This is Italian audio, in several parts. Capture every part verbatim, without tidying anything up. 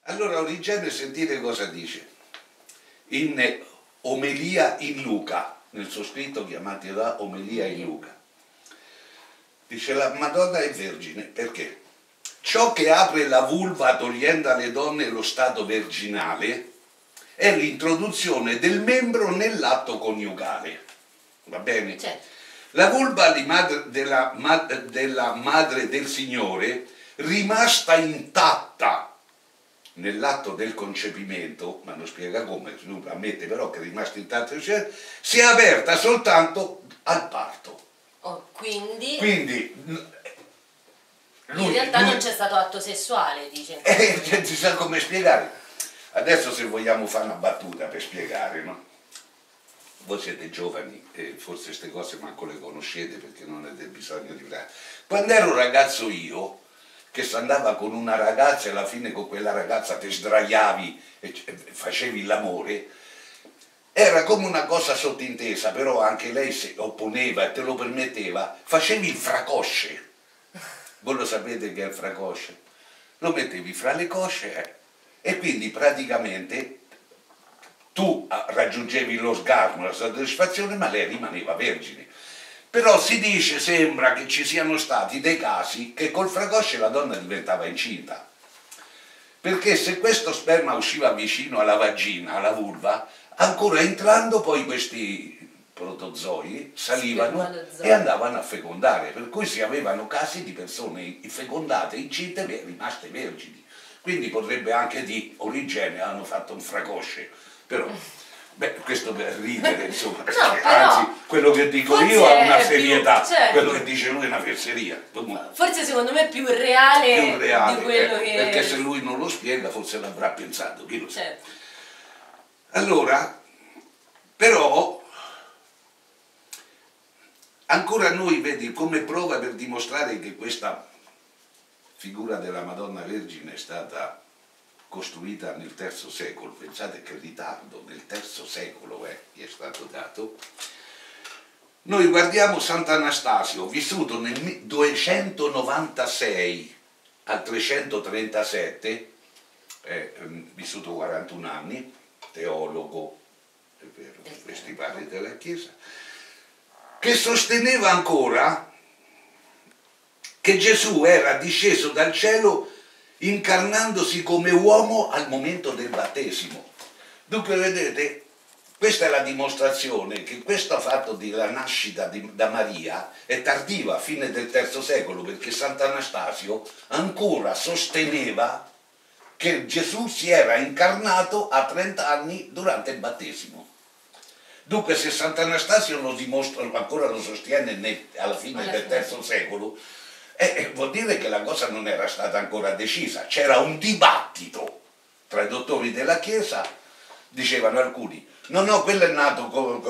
Allora Origene, sentite cosa dice in Omelia in Luca, nel suo scritto chiamato da Omelia in Luca. Dice: la Madonna è vergine perché ciò che apre la vulva togliendo alle donne lo stato virginale è l'introduzione del membro nell'atto coniugale. Va bene? Certo. La vulva di madre, della, della madre del Signore, rimasta intatta nell'atto del concepimento, ma non spiega come, ammette però che è rimasta intatta, si è aperta soltanto al parto. Oh, quindi, Quindi lui, in realtà lui, non c'è stato atto sessuale, dice. Eh, non si sa come spiegare. Adesso se vogliamo fare una battuta per spiegare, no? Voi siete giovani e forse queste cose manco le conoscete perché non avete bisogno di fare. Quando ero ragazzo io, che si andava con una ragazza e alla fine con quella ragazza ti sdraiavi e facevi l'amore, era come una cosa sottintesa, però anche lei si opponeva e te lo permetteva, facevi il fracosce. Voi lo sapete che è il fracosce? Lo mettevi fra le cosce eh, e quindi praticamente tu raggiungevi l'orgasmo, la soddisfazione, ma lei rimaneva vergine. Però si dice, sembra che ci siano stati dei casi che col fracosce la donna diventava incinta. Perché se questo sperma usciva vicino alla vagina, alla vulva, ancora entrando poi questi protozoi salivano e andavano a fecondare. Per cui si avevano casi di persone fecondate, incinte, rimaste vergini. Quindi potrebbe anche di Origene hanno fatto un fracosce. Però, beh, questo per ridere, insomma, no, anzi, quello che dico io ha una serietà, più, certo. Quello che dice lui è una fesseria. Forse secondo me è più reale, più reale di quello eh, che... Perché se lui non lo spiega forse l'avrà pensato, chi lo sa. Certo. Allora, però, ancora noi, vedi, come prova per dimostrare che questa figura della Madonna Vergine è stata costruita nel terzo secolo, pensate che ritardo, nel terzo secolo eh, gli è stato dato. Noi guardiamo Sant'Anastasio, vissuto nel duecentonovantasei al trecentotrentasette, eh, vissuto quarantuno anni, teologo, è vero, questi padri della Chiesa, che sosteneva ancora che Gesù era disceso dal cielo incarnandosi come uomo al momento del battesimo. Dunque vedete, questa è la dimostrazione che questo fatto della nascita di, da Maria è tardiva, fine del terzo secolo, perché Sant'Anastasio ancora sosteneva che Gesù si era incarnato a trenta anni durante il battesimo. Dunque se Sant'Anastasio lo dimostra, ancora lo sostiene nel, alla fine del terzo secolo, Eh, vuol dire che la cosa non era stata ancora decisa, c'era un dibattito tra i dottori della Chiesa, dicevano alcuni, no no, quello è nato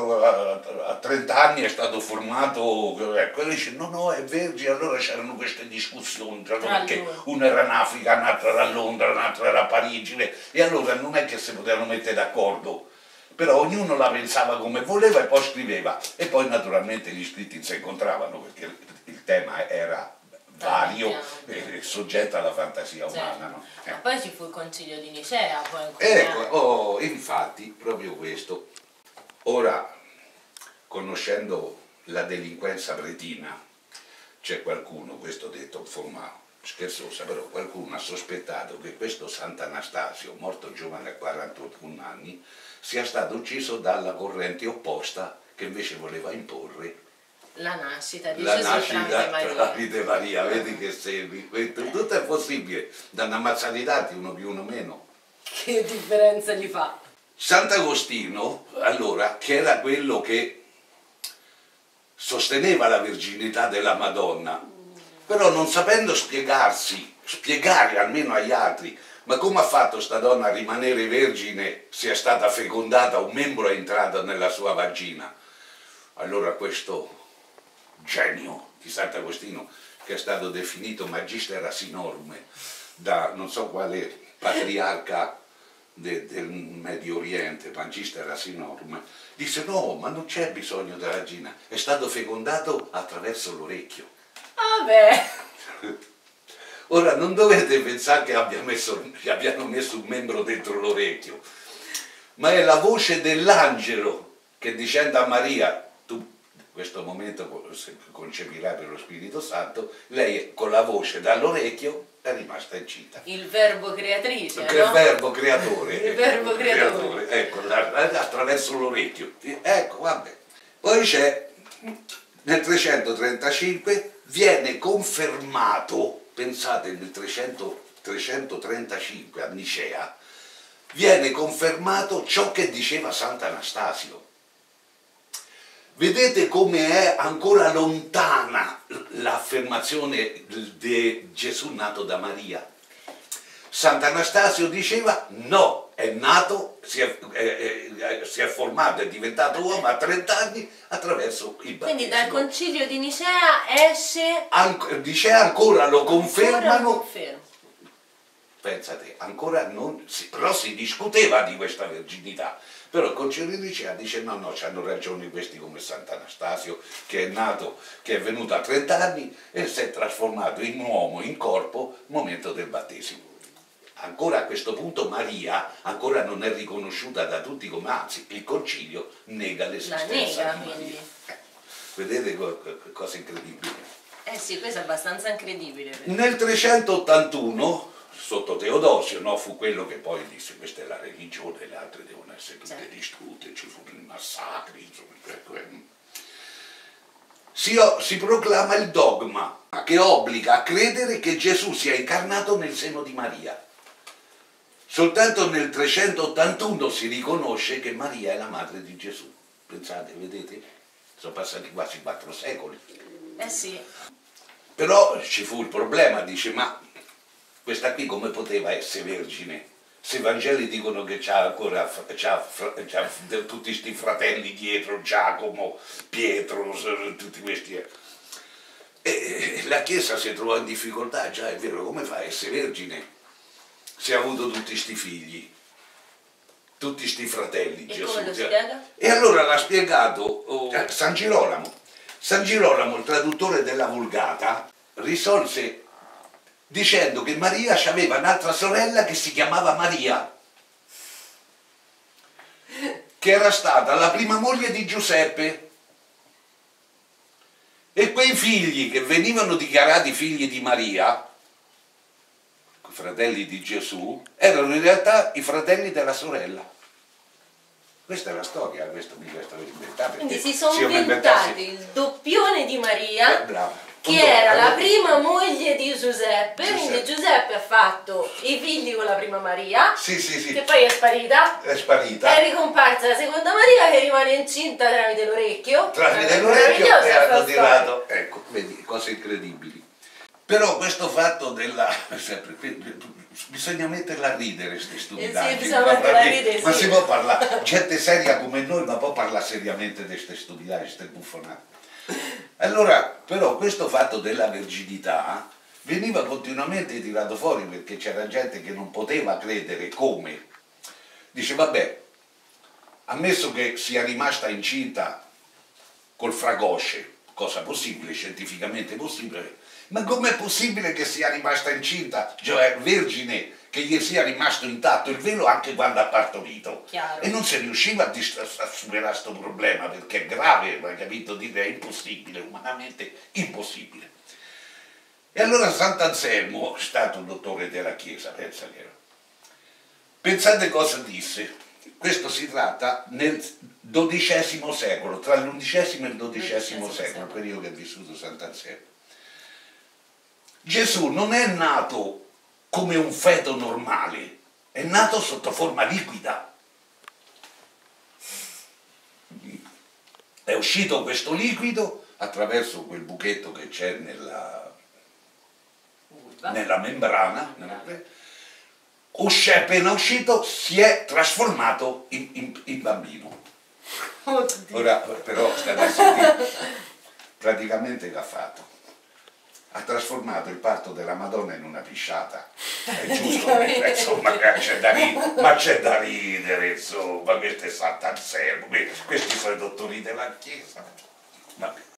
a trenta anni, è stato formato, quello dice no no, è vergine, allora c'erano queste discussioni, perché uno era in Africa, un altro era a Londra, un altro era a Parigi, e allora non è che si potevano mettere d'accordo, però ognuno la pensava come voleva e poi scriveva, e poi naturalmente gli scritti si incontravano perché il tema era vario, eh, soggetto alla fantasia umana. Certo. No? Eh. Ma poi ci fu il concilio di Nicea. Poi ecco, oh, infatti, proprio questo. Ora, conoscendo la delinquenza pretina, c'è qualcuno, questo detto forma scherzosa, però qualcuno ha sospettato che questo Sant'Anastasio, morto giovane a quarantuno anni, sia stato ucciso dalla corrente opposta che invece voleva imporre la nascita di la Gesù nascita tramite Maria. Tramite Maria, vedi che segui, tutto è possibile, da una mazzata di dati, uno più uno meno. Che differenza gli fa? Sant'Agostino, allora, che era quello che sosteneva la virginità della Madonna, però non sapendo spiegarsi, spiegare almeno agli altri, ma come ha fatto sta donna a rimanere vergine se è stata fecondata, un membro è entrato nella sua vagina? Allora questo genio di Sant'Agostino, che è stato definito magister asinorme da non so quale patriarca de, del Medio Oriente, magister asinorme, disse no, ma non c'è bisogno della vagina, è stato fecondato attraverso l'orecchio. Ah beh! Ora non dovete pensare che, abbia messo, che abbiano messo un membro dentro l'orecchio, ma è la voce dell'angelo che dicendo a Maria, tu in questo momento concepirai per lo Spirito Santo, lei con la voce dall'orecchio è rimasta incinta. Il verbo creatrice, Che no? verbo creatore. Il verbo creatore. Ecco, attraverso l'orecchio. Ecco, vabbè. Poi c'è, nel trecentotrentacinque viene confermato, pensate nel trecento, trecentotrentacinque a Nicea, viene confermato ciò che diceva Sant'Anastasio. Vedete come è ancora lontana l'affermazione di Gesù nato da Maria. Sant'Anastasio diceva no, è nato, si è, è, è, si è formato, è diventato uomo a trenta anni attraverso il battesimo. Quindi dal concilio di Nicea esce... An Nicea ancora lo confermano. Ancora lo conferma. Pensate, ancora non si, però si discuteva di questa verginità. Però il concilio di Nicea dice no, no, hanno ragione questi come Sant'Anastasio, che è nato, che è venuto a trenta anni e si è trasformato in uomo, in corpo, al momento del battesimo. Ancora a questo punto Maria ancora non è riconosciuta da tutti come, anzi, il concilio nega l'esistenza La nega, di Maria. quindi. Eh, vedete co cosa incredibile. Eh sì, questo è abbastanza incredibile. Nel trecentottantuno, sotto Teodosio, no, fu quello che poi disse questa è la religione, le altre devono essere tutte certo. distrutte, ci furono i massacri, insomma, ecco, eh. si, si proclama il dogma che obbliga a credere che Gesù sia incarnato nel seno di Maria. Soltanto nel trecentottantuno si riconosce che Maria è la madre di Gesù. Pensate, vedete? Sono passati quasi quattro secoli. Eh sì. Però ci fu il problema, dice, ma questa qui come poteva essere vergine? Se i Vangeli dicono che c'ha ancora c'ha, c'ha tutti questi fratelli dietro, Giacomo, Pietro, tutti questi. E la Chiesa si trova in difficoltà, già è vero, come fa a essere vergine? Se ha avuto tutti questi figli, tutti questi fratelli, E Gesù. come lo spiega? E allora l'ha spiegato oh, San Girolamo. San Girolamo, il traduttore della Vulgata, risolse dicendo che Maria aveva un'altra sorella che si chiamava Maria, che era stata la prima moglie di Giuseppe, e quei figli che venivano dichiarati figli di Maria, fratelli di Gesù, erano in realtà i fratelli della sorella. Questa è la storia, questo mi è stato inventato. Quindi si sono inventati il doppione di Maria, eh, brava. che Dopo, era la allora, prima moglie di Giuseppe, Giuseppe. quindi Giuseppe ha fatto i figli con la prima Maria, Sì, sì, sì. che poi è sparita, È sparita. è ricomparsa la seconda Maria che rimane incinta tramite l'orecchio. Tramite Eh, l'orecchio meravigliosa e sta hanno storia. tirato, ecco, vedi, cose incredibili. Però questo fatto della... sempre, bisogna metterla a ridere queste stupidaggini, Eh sì, bisogna metterla a ridere, ma sì. si può parlare, gente seria come noi, ma può parlare seriamente di queste stupidaggini, queste buffonate. Allora, però questo fatto della verginità veniva continuamente tirato fuori perché c'era gente che non poteva credere come. Dice, vabbè, ammesso che sia rimasta incinta col fragosce, cosa possibile, scientificamente possibile, ma com'è possibile che sia rimasta incinta, cioè vergine, che gli sia rimasto intatto il velo anche quando ha partorito? Chiaro. E non si riusciva a, a superare questo problema perché è grave, hai capito? Dire è impossibile, umanamente impossibile. E allora Sant'Anselmo, stato un dottore della Chiesa, pensa che era. Pensate cosa disse. Questo si tratta nel dodicesimo secolo, tra l'undicesimo e il dodicesimo secolo, il periodo che ha vissuto Sant'Anselmo. Gesù non è nato come un feto normale, è nato sotto forma liquida. È uscito questo liquido attraverso quel buchetto che c'è nella, nella membrana, uscì, appena uscito si è trasformato in, in, in bambino. Oddio. Ora però state a sentire, praticamente che ha fatto? Ha trasformato il parto della Madonna in una pisciata. È giusto, insomma, c'è da ridere, ma c'è da ridere, insomma, questo è Sant'Anselmo, questi sono i dottori della Chiesa. Vabbè.